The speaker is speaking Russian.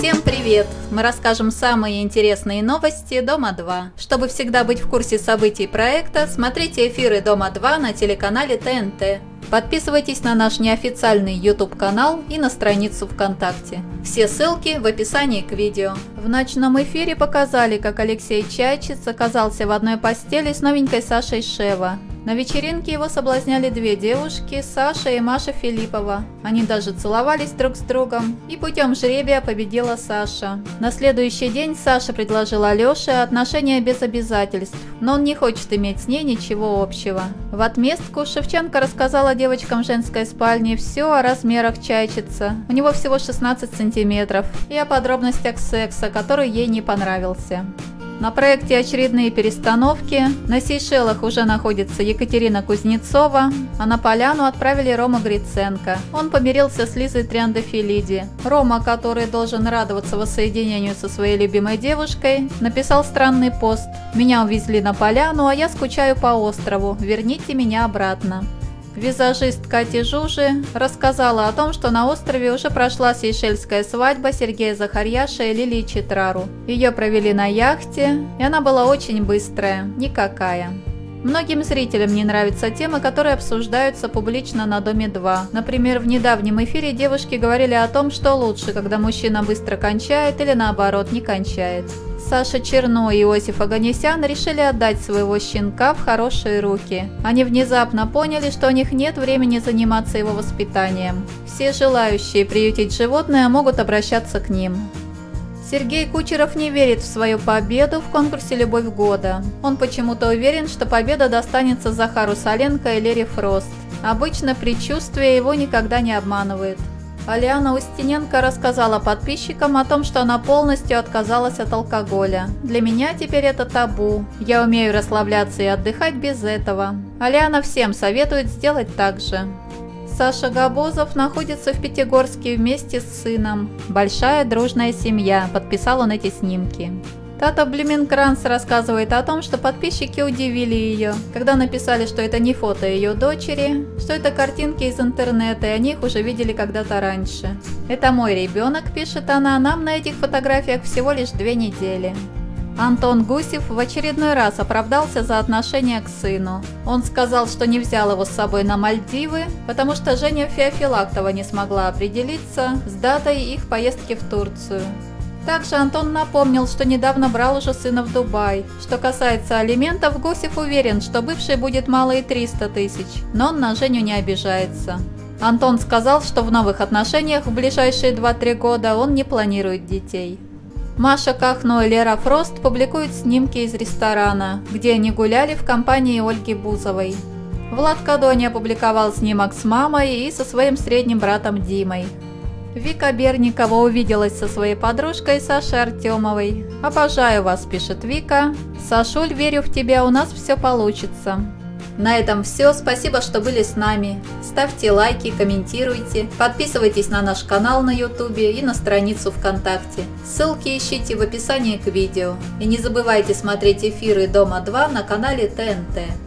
Всем привет! Мы расскажем самые интересные новости Дома-2. Чтобы всегда быть в курсе событий проекта, смотрите эфиры Дома-2 на телеканале ТНТ. Подписывайтесь на наш неофициальный YouTube-канал и на страницу ВКонтакте. Все ссылки в описании к видео. В ночном эфире показали, как Алексей Чайчиц оказался в одной постели с новенькой Сашей Шева. На вечеринке его соблазняли две девушки, Саша и Маша Филиппова. Они даже целовались друг с другом, и путем жребия победила Саша. На следующий день Саша предложила Алёше отношения без обязательств, но он не хочет иметь с ней ничего общего. В отместку Шевченко рассказала девочкам женской спальни все о размерах Чайчица. У него всего 16 сантиметров, и о подробностях секса, который ей не понравился. На проекте очередные перестановки. На Сейшелах уже находится Екатерина Кузнецова, а на поляну отправили Рому Гриценко. Он помирился с Лизой Триандафилиди. Рома, который должен радоваться воссоединению со своей любимой девушкой, написал странный пост: «Меня увезли на поляну, а я скучаю по острову. Верните меня обратно». Визажист Катя Жужи рассказала о том, что на острове уже прошла сейшельская свадьба Сергея Захарьяша и Лилии Читрару. Ее провели на яхте, и она была очень быстрая, никакая. Многим зрителям не нравятся темы, которые обсуждаются публично на Доме-2. Например, в недавнем эфире девушки говорили о том, что лучше, когда мужчина быстро кончает или наоборот не кончает. Саша Черно и Иосиф Оганесян решили отдать своего щенка в хорошие руки. Они внезапно поняли, что у них нет времени заниматься его воспитанием. Все желающие приютить животное могут обращаться к ним. Сергей Кучеров не верит в свою победу в конкурсе «Любовь года». Он почему-то уверен, что победа достанется Захару Соленко и Лере Фрост. Обычно предчувствие его никогда не обманывает. Алиана Устиненко рассказала подписчикам о том, что она полностью отказалась от алкоголя. «Для меня теперь это табу. Я умею расслабляться и отдыхать без этого». Алиана всем советует сделать так же. Саша Габозов находится в Пятигорске вместе с сыном. «Большая дружная семья», подписал он эти снимки. Тата Блеменкранц рассказывает о том, что подписчики удивили ее, когда написали, что это не фото ее дочери, что это картинки из интернета, и они их уже видели когда-то раньше. «Это мой ребенок», пишет она, «нам на этих фотографиях всего лишь 2 недели». Антон Гусев в очередной раз оправдался за отношение к сыну. Он сказал, что не взял его с собой на Мальдивы, потому что Женя Феофилактова не смогла определиться с датой их поездки в Турцию. Также Антон напомнил, что недавно брал уже сына в Дубай. Что касается алиментов, Гусев уверен, что бывший будет мало и 300 тысяч, но он на Женю не обижается. Антон сказал, что в новых отношениях в ближайшие 2-3 года он не планирует детей. Маша Кахно и Лера Фрост публикуют снимки из ресторана, где они гуляли в компании Ольги Бузовой. Влад Кадони опубликовал снимок с мамой и со своим средним братом Димой. Вика Берникова увиделась со своей подружкой Сашей Артемовой. «Обожаю вас», пишет Вика. «Сашуль, верю в тебя, у нас все получится». На этом все. Спасибо, что были с нами. Ставьте лайки, комментируйте, подписывайтесь на наш канал на YouTube и на страницу ВКонтакте. Ссылки ищите в описании к видео. И не забывайте смотреть эфиры Дома-2 на канале ТНТ.